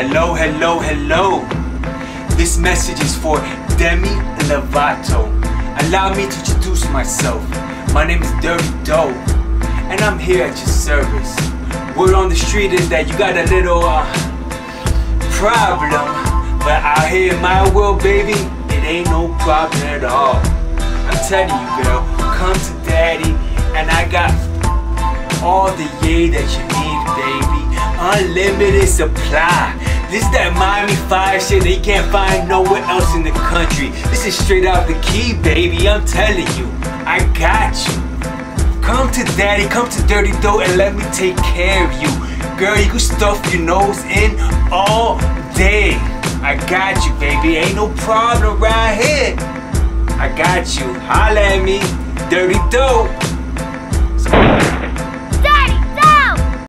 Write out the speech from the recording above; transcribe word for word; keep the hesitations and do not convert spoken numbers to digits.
Hello, hello, hello. This message is for Demi Lovato. Allow me to introduce myself. My name is Dirty Doe, and I'm here at your service. Word on the street is that you got a little uh, problem, but out here in my world, baby, it ain't no problem at all. I'm telling you, girl, come to daddy, and I got all the yay that you need, baby. Unlimited supply. This is that Miami Fire shit they can't find nowhere else in the country. This is straight out the key, baby. I'm telling you, I got you. Come to daddy, come to Dirty Doe, and let me take care of you. Girl, you can stuff your nose in all day. I got you, baby. Ain't no problem right here. I got you. Holla at me, Dirty Doe.